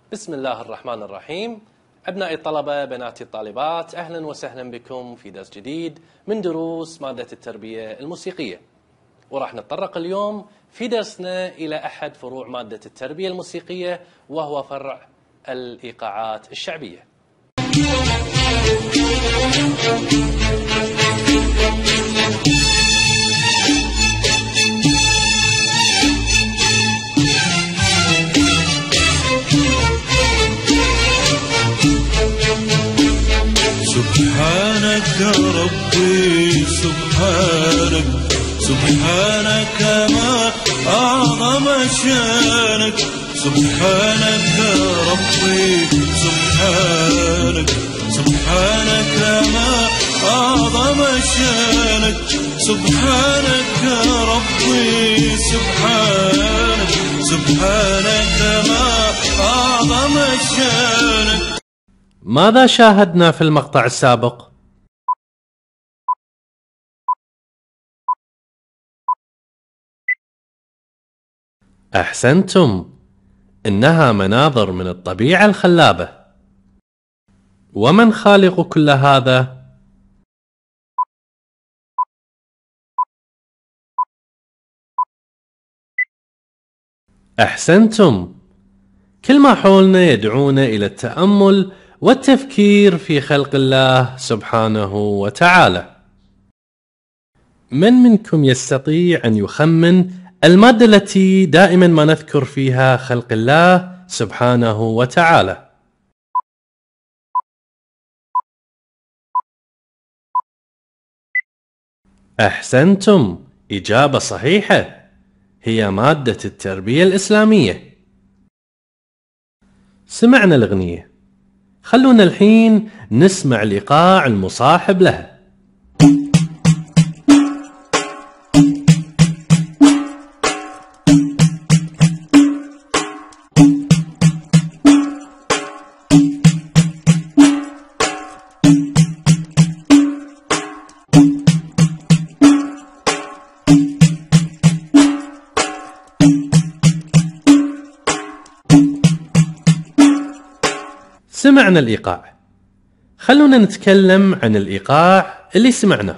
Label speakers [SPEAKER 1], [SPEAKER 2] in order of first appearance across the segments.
[SPEAKER 1] بسم الله الرحمن الرحيم. أبنائي الطلبة، بناتي الطالبات، أهلا وسهلا بكم في درس جديد من دروس مادة التربية الموسيقية. وراح نتطرق اليوم في درسنا إلى أحد فروع مادة التربية الموسيقية، وهو فرع الإيقاعات الشعبية.
[SPEAKER 2] سبحانك ربي سبحانك، سبحانك ما أعظم شانك. سبحانك ربي سبحانك، سبحانك ما أعظم شانك. سبحانك ربي سبحانك، سبحانك ما أعظم شانك.
[SPEAKER 1] ماذا شاهدنا في المقطع السابق؟ أحسنتم، إنها مناظر من الطبيعة الخلابة. ومن خالق كل هذا؟ أحسنتم، كل ما حولنا يدعونا إلى التأمل والتفكير في خلق الله سبحانه وتعالى. من منكم يستطيع أن يخمن المادة التي دائما ما نذكر فيها خلق الله سبحانه وتعالى؟ أحسنتم، إجابة صحيحة، هي مادة التربية الإسلامية. سمعنا الأغنية، خلونا الحين نسمع الإيقاع المصاحب لها. سمعنا الإيقاع، خلونا نتكلم عن الإيقاع اللي سمعناه.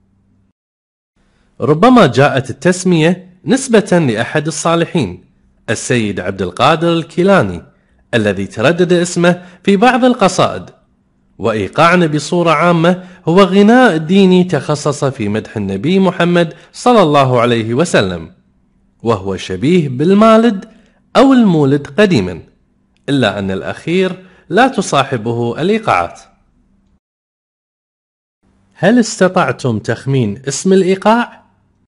[SPEAKER 1] ربما جاءت التسمية نسبة لأحد الصالحين، السيد عبد القادر الكيلاني، الذي تردد اسمه في بعض القصائد. وإيقاعنا بصورة عامة هو غناء ديني تخصص في مدح النبي محمد صلى الله عليه وسلم، وهو شبيه بالمالد أو المولد قديما، إلا أن الأخير لا تصاحبه الإيقاعات. هل استطعتم تخمين اسم الإيقاع؟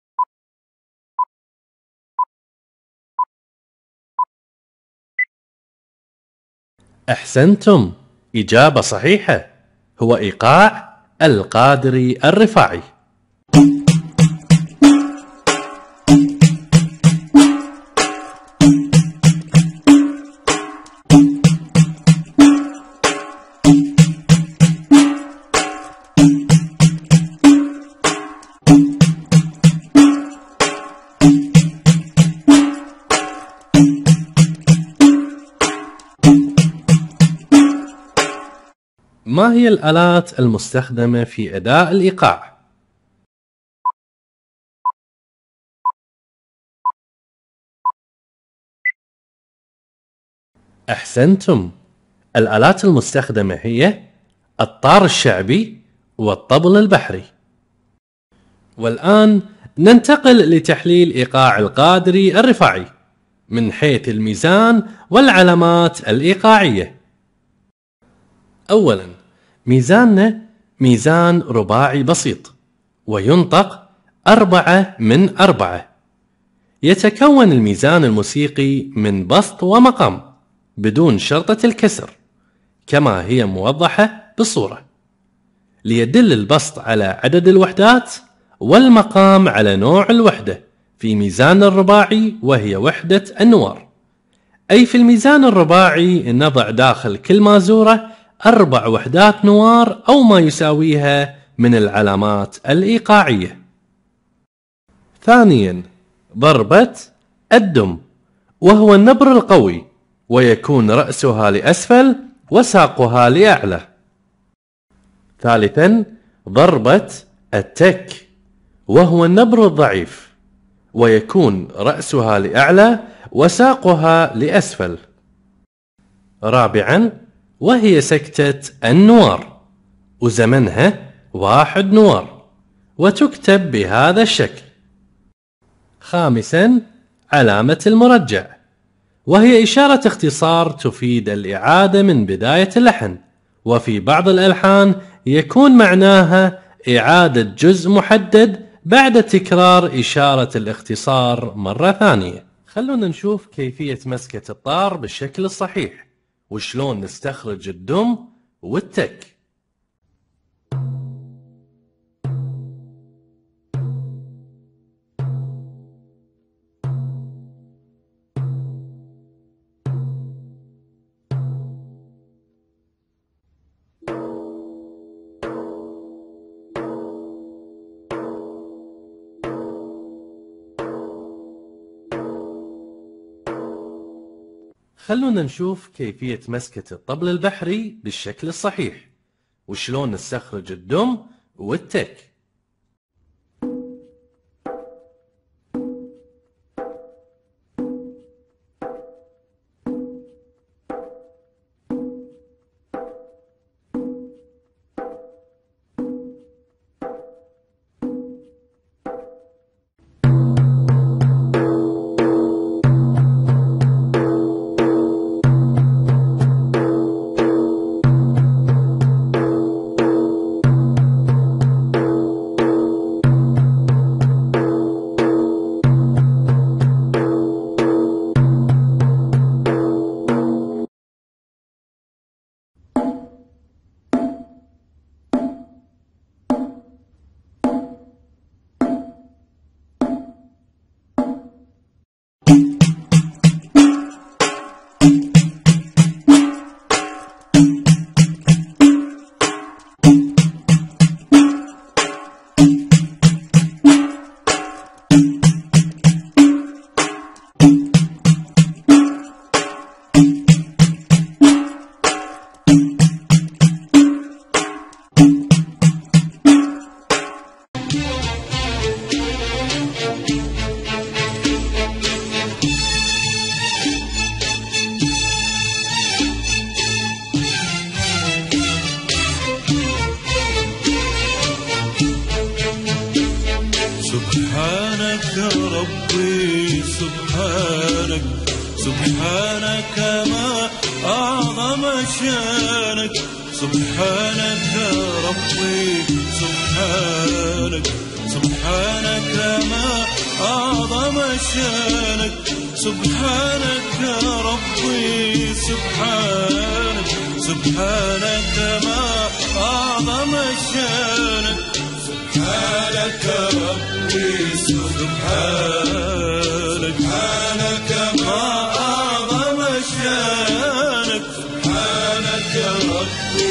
[SPEAKER 1] أحسنتم، إجابة صحيحة، هو إيقاع القادري الرفاعي. ما هي الآلات المستخدمة في أداء الإيقاع؟ أحسنتم، الآلات المستخدمة هي الطار الشعبي والطبل البحري. والآن ننتقل لتحليل إيقاع القادري الرفاعي من حيث الميزان والعلامات الإيقاعية. أولا، ميزاننا ميزان رباعي بسيط، وينطق 4/4. يتكون الميزان الموسيقي من بسط ومقام بدون شرطة الكسر، كما هي موضحة بالصورة، ليدل البسط على عدد الوحدات والمقام على نوع الوحدة في ميزان الرباعي، وهي وحدة النوار. أي في الميزان الرباعي نضع داخل كل مازورة 4 وحدات نوار أو ما يساويها من العلامات الإيقاعية. ثانيا، ضربة الدم، وهو النبر القوي ويكون رأسها لأسفل وساقها لأعلى. ثالثا ضربة التك، وهو النبر الضعيف، ويكون رأسها لأعلى وساقها لأسفل. رابعا وهي سكتة النوار، وزمنها 1 نوار، وتكتب بهذا الشكل. خامسا علامة المرجع، وهي إشارة اختصار تفيد الإعادة من بداية اللحن، وفي بعض الألحان يكون معناها إعادة جزء محدد بعد تكرار إشارة الاختصار مرة ثانية. خلونا نشوف كيفية مسكة الطار بالشكل الصحيح، وشلون نستخرج الدم والتك. خلونا نشوف كيفية مسكة الطبل البحري بالشكل الصحيح، وشلون نستخرج الدم والتك.
[SPEAKER 2] سبحانك ربي سبحانك، سبحانك ما أعظم شانك. سبحانك ربي سبحانك، سبحانك ما أعظم شانك. سبحانك ربي سبحانك، سبحانك ما أعظم شانك. سبحانك ربي سبحانك، سبحانك ما أعظم شانك. سبحانك ربي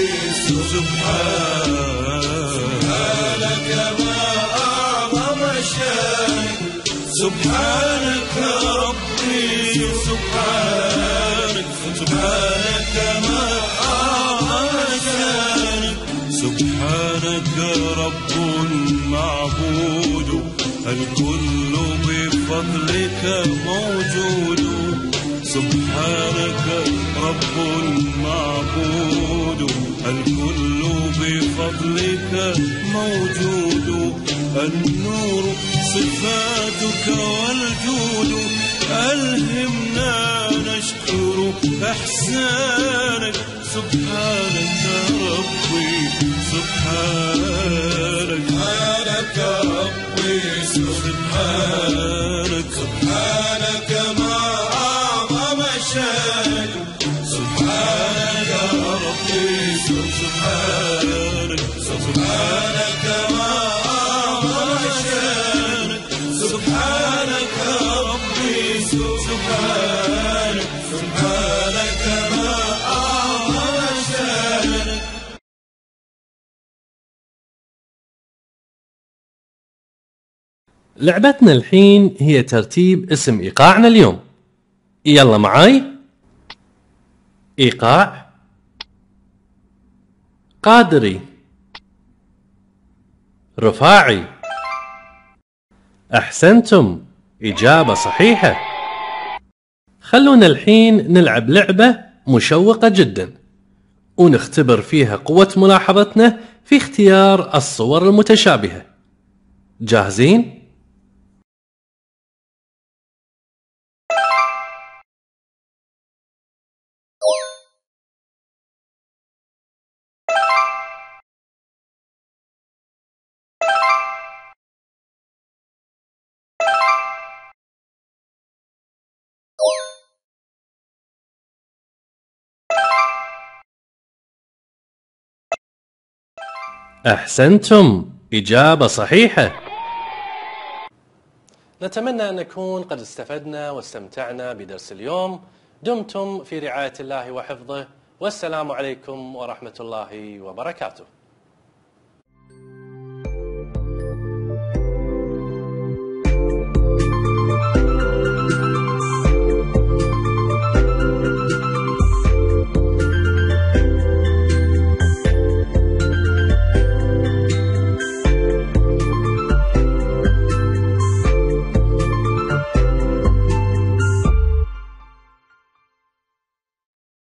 [SPEAKER 2] سبحانك، سبحانك ما أعظم شانك. سبحانك ربي سبحانك، سبحانك ما أعظم شانك. سبحانك رب معبود، الكل بفضلك موجود. سبحانك رب معبود، الكل بفضلك موجود. النور صفاتك والجود، ألهمنا نشكر إحسانك. سبحانك ربي سبحانك، سبحانك ربي سبحانك، سبحانك ما أعظم شانك. سبحانك ربي سبحانك، سبحانك ما أعظم شانك. سبحانك ربي سبحانك، سبحانك ما أعظم شانك.
[SPEAKER 1] لعبتنا الحين هي ترتيب اسم إيقاعنا اليوم. يلا معاي. إيقاع. قادري. رفاعي. أحسنتم، إجابة صحيحة. خلونا الحين نلعب لعبة مشوقة جدا ونختبر فيها قوة ملاحظتنا في اختيار الصور المتشابهة. جاهزين؟ أحسنتم، إجابة صحيحة. نتمنى أن نكون قد استفدنا واستمتعنا بدرس اليوم. دمتم في رعاية الله وحفظه، والسلام عليكم ورحمة الله وبركاته.